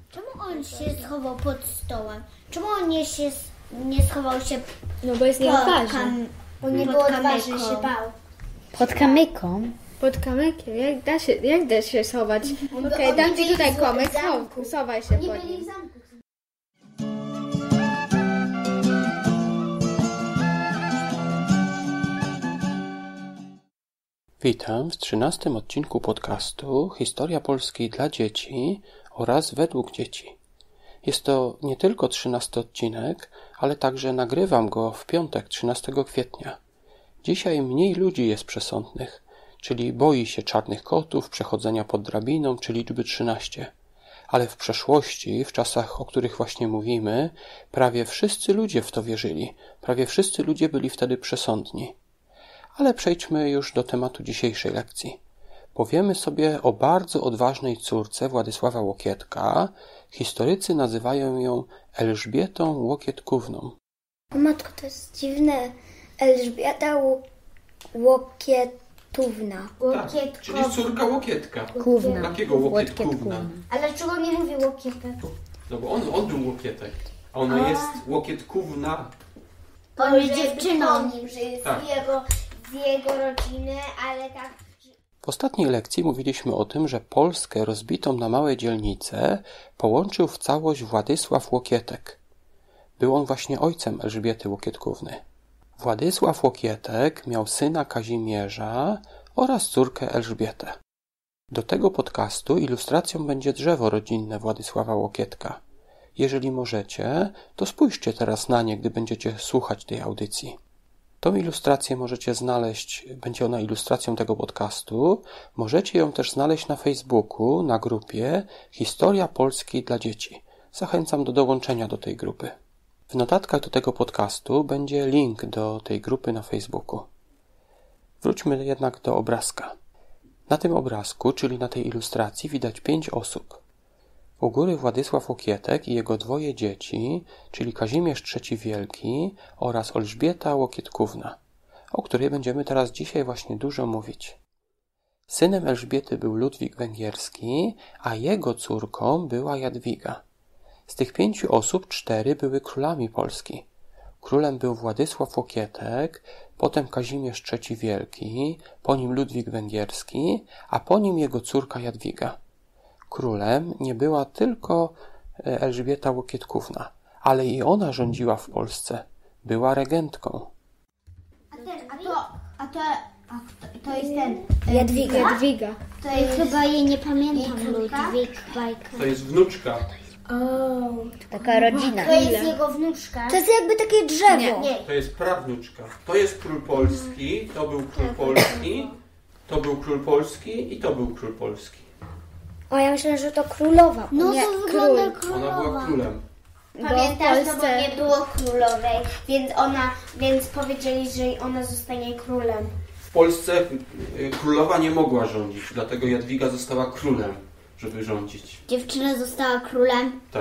Czemu on się schował pod stołem? Czemu on nie schował się No bo jest nieodważny. Bo nie było odważny, się bał. Pod kamyką? Pod kamykiem? Jak da się schować? Okej, dam ci tutaj kamyk, schowaj się pod nim. Witam w 13. odcinku podcastu Historia Polski dla dzieci oraz według dzieci. Jest to nie tylko 13. odcinek, ale także nagrywam go w piątek 13 kwietnia. Dzisiaj mniej ludzi jest przesądnych, czyli boi się czarnych kotów, przechodzenia pod drabiną czy liczby 13. Ale w przeszłości, w czasach, o których właśnie mówimy, prawie wszyscy ludzie w to wierzyli. Prawie wszyscy ludzie byli wtedy przesądni. Ale przejdźmy już do tematu dzisiejszej lekcji. Powiemy sobie o bardzo odważnej córce Władysława Łokietka. Historycy nazywają ją Elżbietą Łokietkówną. O matko, to jest dziwne. Elżbieta Łokietówna. Tak, czyli córka Łokietka. Kówna. Takiego Łokietkówna. Ale czego nie mówi Łokietek? No bo on był Łokietek, a ona jest Łokietkówna. On jest dziewczyną. Że jest Tak. z jego rodziny, ale tak... W ostatniej lekcji mówiliśmy o tym, że Polskę rozbitą na małe dzielnice połączył w całość Władysław Łokietek. Był on właśnie ojcem Elżbiety Łokietkówny. Władysław Łokietek miał syna Kazimierza oraz córkę Elżbietę. Do tego podcastu ilustracją będzie drzewo rodzinne Władysława Łokietka. Jeżeli możecie, to spójrzcie teraz na nie, gdy będziecie słuchać tej audycji. Tą ilustrację możecie znaleźć, będzie ona ilustracją tego podcastu. Możecie ją też znaleźć na Facebooku, na grupie Historia Polski dla dzieci. Zachęcam do dołączenia do tej grupy. W notatkach do tego podcastu będzie link do tej grupy na Facebooku. Wróćmy jednak do obrazka. Na tym obrazku, czyli na tej ilustracji, widać 5 osób. U góry Władysław Łokietek i jego 2 dzieci, czyli Kazimierz III Wielki oraz Elżbieta Łokietkówna, o której będziemy teraz dzisiaj właśnie dużo mówić. Synem Elżbiety był Ludwik Węgierski, a jego córką była Jadwiga. Z tych 5 osób 4 były królami Polski. Królem był Władysław Łokietek, potem Kazimierz III Wielki, po nim Ludwik Węgierski, a po nim jego córka Jadwiga. Królem nie była tylko Elżbieta Łokietkówna, ale i ona rządziła w Polsce. Była regentką. To jest ten... Jadwiga. To jest Chyba jej nie pamiętam, córka? Ludwik, bajka. To jest wnuczka. Taka rodzina. To jest jego wnuczka. To jest jakby takie drzewo. Nie. To jest prawnuczka. To jest król Polski, to był król Polski, to był król Polski i to był król Polski. O, ja myślę, że to królowa. No nie, to wygląda Ona była królem. Pamiętasz, no bo nie było królowej, więc powiedzieli, że ona zostanie królem. W Polsce królowa nie mogła rządzić, dlatego Jadwiga została królem, żeby rządzić. Dziewczyna została królem. Tak.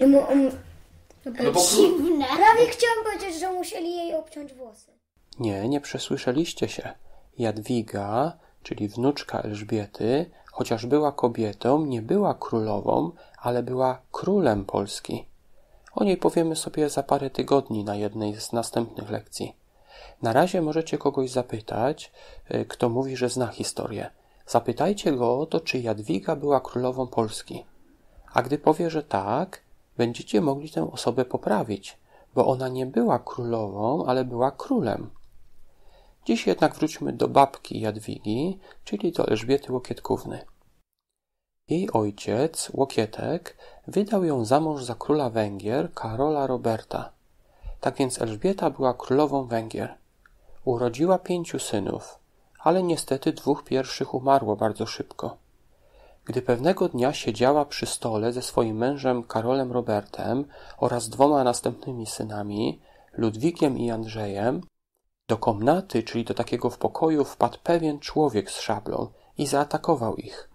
No bo dziwne. Prawie chciałam powiedzieć, że musieli jej obciąć włosy. Nie przesłyszeliście się. Jadwiga, czyli wnuczka Elżbiety, chociaż była kobietą, nie była królową, ale była królem Polski. O niej powiemy sobie za parę tygodni na jednej z następnych lekcji. Na razie możecie kogoś zapytać, kto mówi, że zna historię. Zapytajcie go o to, czy Jadwiga była królową Polski. A gdy powie, że tak, będziecie mogli tę osobę poprawić, bo ona nie była królową, ale była królem. Dziś jednak wróćmy do babki Jadwigi, czyli do Elżbiety Łokietkówny. Jej ojciec, Łokietek, wydał ją za mąż za króla Węgier, Karola Roberta. Tak więc Elżbieta była królową Węgier. Urodziła 5 synów, ale niestety 2 pierwszych umarło bardzo szybko. Gdy pewnego dnia siedziała przy stole ze swoim mężem Karolem Robertem oraz 2 następnymi synami, Ludwikiem i Andrzejem, do komnaty, czyli do takiego w pokoju, wpadł pewien człowiek z szablą i zaatakował ich.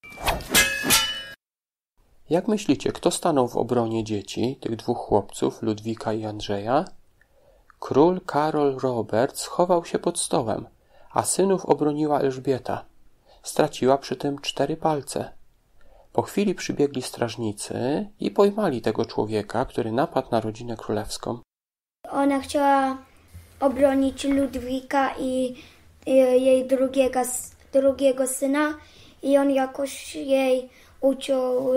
Jak myślicie, kto stanął w obronie dzieci, tych 2 chłopców, Ludwika i Andrzeja? Król Karol Robert schował się pod stołem, a synów obroniła Elżbieta. Straciła przy tym 4 palce. Po chwili przybiegli strażnicy i pojmali tego człowieka, który napadł na rodzinę królewską. Ona chciała obronić Ludwika i jej drugiego syna i on jakoś jej uciął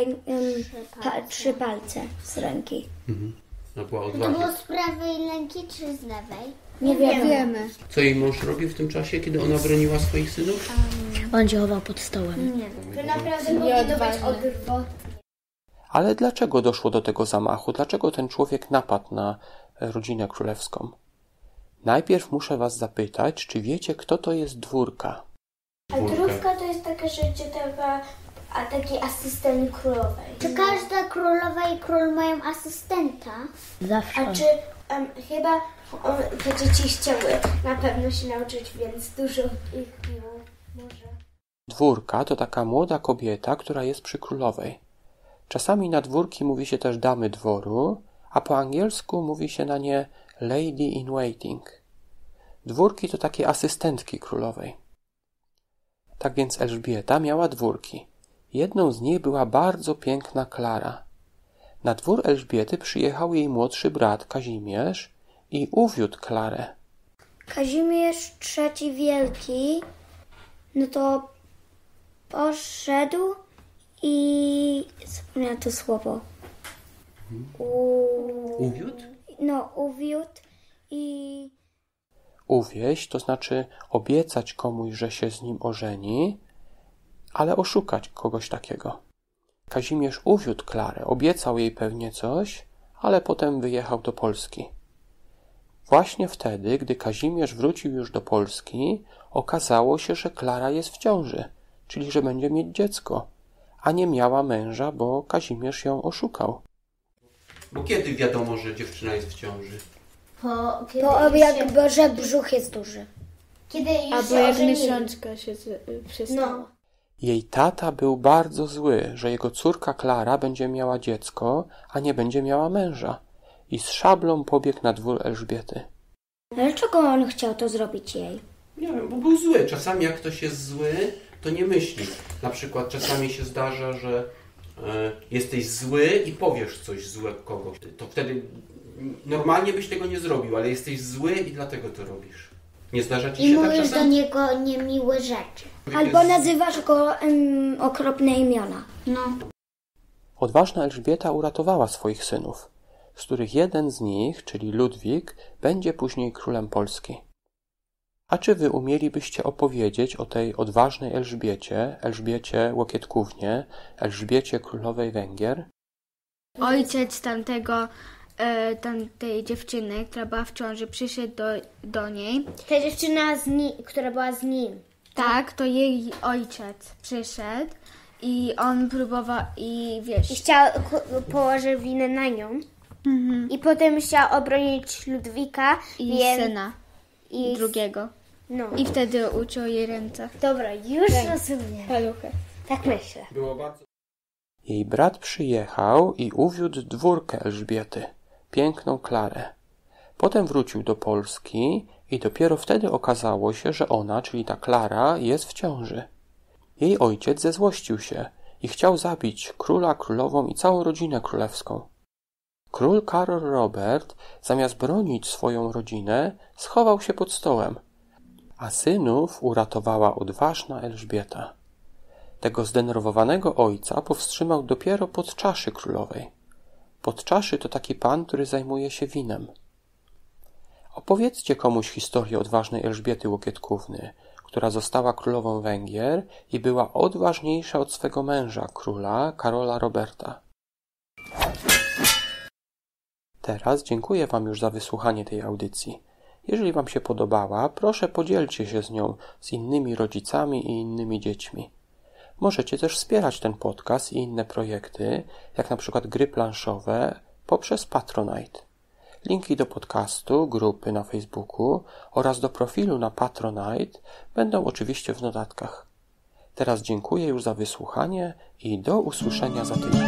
3 palce z ręki. No, była To odważna. było z prawej ręki czy z lewej? Nie wiemy. Wiemy. Co jej mąż robił w tym czasie, kiedy ona broniła swoich synów? On się chował pod stołem. To naprawdę powinno być odwrotnie. Ale dlaczego doszło do tego zamachu? Dlaczego ten człowiek napadł na rodzinę królewską? Najpierw muszę was zapytać, czy wiecie, kto to jest dwórka? A drówka to jest taka rzecz, taki asystent królowej. Czy każda królowa i król mają asystenta? Zawsze. A czy chyba te dzieci chciały na pewno się nauczyć, więc dużo ich było może. Dwórka to taka młoda kobieta, która jest przy królowej. Czasami na dwórki mówi się też damy dworu, a po angielsku mówi się na nie lady in waiting. Dwórki to takie asystentki królowej. Tak więc Elżbieta miała dwórki. Jedną z nich była bardzo piękna Klara. Na dwór Elżbiety przyjechał jej młodszy brat Kazimierz i uwiódł Klarę. Kazimierz III Wielki, no to poszedł i zapomniałam to słowo. Uwiódł? No, uwiódł i Uwieść to znaczy obiecać komuś, że się z nim ożeni, ale oszukać kogoś takiego. Kazimierz uwiódł Klarę, obiecał jej pewnie coś, ale potem wyjechał do Polski. Właśnie wtedy, gdy Kazimierz wrócił już do Polski, okazało się, że Klara jest w ciąży, czyli że będzie mieć dziecko, a nie miała męża, bo Kazimierz ją oszukał. Bo kiedy wiadomo, że dziewczyna jest w ciąży? że brzuch jest duży. Kiedy już Albo się jak ożenili. miesiączka się przestała. No. Jej tata był bardzo zły, że jego córka Klara będzie miała dziecko, a nie będzie miała męża. I z szablą pobiegł na dwór Elżbiety. Ale dlaczego on chciał to zrobić jej? Nie wiem, bo był zły. Czasami jak ktoś jest zły, to nie myśli. Na przykład czasami się zdarza, że jesteś zły i powiesz coś złego kogoś. To wtedy normalnie byś tego nie zrobił, ale jesteś zły i dlatego to robisz. Nie zdarza ci I się tak mówisz do czasem? niego niemiłe rzeczy. Albo nazywasz go okropne imiona. No. Odważna Elżbieta uratowała swoich synów, z których jeden z nich, czyli Ludwik, będzie później królem Polski. A czy wy umielibyście opowiedzieć o tej odważnej Elżbiecie, Elżbiecie Łokietkównie, Elżbiecie królowej Węgier? Ojciec tamtej dziewczyny, która była w ciąży, przyszedł do niej. Ta dziewczyna, która była z nim. Tak, to jej ojciec przyszedł i on próbował i wiesz... I chciał położyć winę na nią. I potem chciał obronić Ludwika I syna i drugiego. No. I wtedy uciął jej ręce. Dobra, już rozumiem. Paluchy. Tak myślę. Jej brat przyjechał i uwiódł dwórkę Elżbiety, piękną Klarę. Potem wrócił do Polski i dopiero wtedy okazało się, że ona, czyli ta Klara, jest w ciąży. Jej ojciec zezłościł się i chciał zabić króla, królową i całą rodzinę królewską. Król Karol Robert, zamiast bronić swoją rodzinę, schował się pod stołem, a synów uratowała odważna Elżbieta. Tego zdenerwowanego ojca powstrzymał dopiero podczaszy królowej. Podczaszy to taki pan, który zajmuje się winem. Opowiedzcie komuś historię odważnej Elżbiety Łokietkówny, która została królową Węgier i była odważniejsza od swego męża, króla Karola Roberta. Teraz dziękuję wam już za wysłuchanie tej audycji. Jeżeli wam się podobała, proszę podzielcie się z nią z innymi rodzicami i innymi dziećmi. Możecie też wspierać ten podcast i inne projekty, jak na przykład gry planszowe, poprzez Patronite. Linki do podcastu, grupy na Facebooku oraz do profilu na Patronite będą oczywiście w notatkach. Teraz dziękuję już za wysłuchanie i do usłyszenia za tydzień.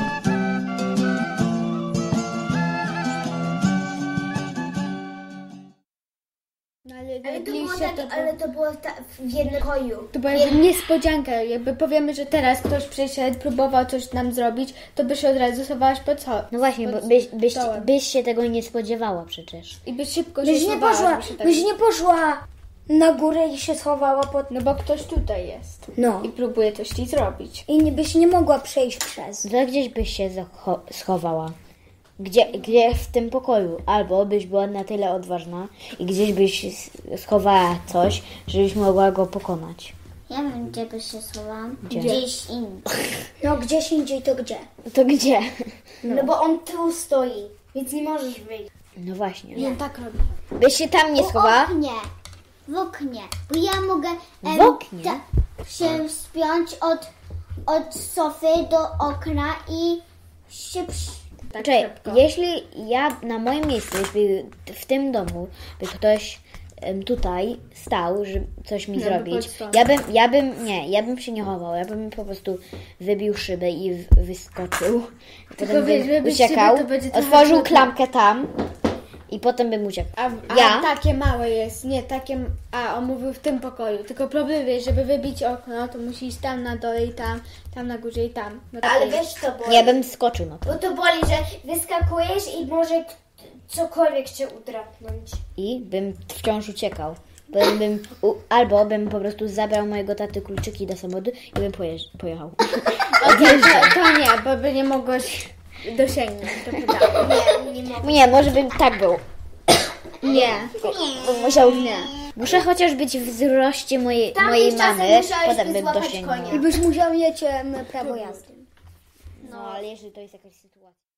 Ale Ale to było ale to było w jednym pokoju. To była jakby niespodzianka, jakby powiemy, że teraz ktoś przyszedł, próbował coś nam zrobić, to by się od razu schowałaś pod No właśnie, bo byś się tego nie spodziewała przecież. I by szybko się schowała, żeby się tak... Byś nie poszła na górę i się schowała pod... No bo ktoś tutaj jest. No. I próbuje coś ci zrobić. I byś nie mogła przejść przez. To gdzieś byś się schowała. Gdzie w tym pokoju? Albo byś była na tyle odważna i gdzieś byś schowała coś, żebyś mogła go pokonać. Ja wiem, gdzie by się schowałam. Gdzie? Gdzieś indziej. No gdzieś indziej to gdzie? To gdzie? No bo on tu stoi, więc nie możesz wyjść. No właśnie. I on tak robi. Byś się tam nie schowała? W oknie. Bo ja mogę W oknie? się spiąć od sofy do okna i się Tak Czekaj, szybko. jeśli ja na moim miejscu, jeśli w tym domu by ktoś tutaj stał, żeby coś mi No, zrobić, pod ja bym się nie chował, ja bym po prostu wybił szybę i wyskoczył. Potem wiesz, bym wybić uciekał, szybę to będzie trochę otworzył trudne. klamkę tam i potem bym uciekł. A takie małe jest, nie takie... A, on mówił w tym pokoju. Tylko problem jest, żeby wybić okno, to musi iść tam na dole i tam na górze i tam. No tak Ale jest. wiesz co boli? Ja bym skoczył na to. Bo to boli, że wyskakujesz i może cokolwiek cię udrapnąć. I bym wciąż uciekał. Potem albo bym po prostu zabrał mojego taty kluczyki do samochodu i bym pojechał. To nie, bo by nie mogłeś dosięgnąć. To prawda. Nie, może bym tak był. Nie. Bym musiał. Nie. Muszę chociaż być w wzroście mojej mamy, potem bym dosięgnął. I byś musiał mieć prawo jazdy. No ale jeżeli to jest jakaś sytuacja.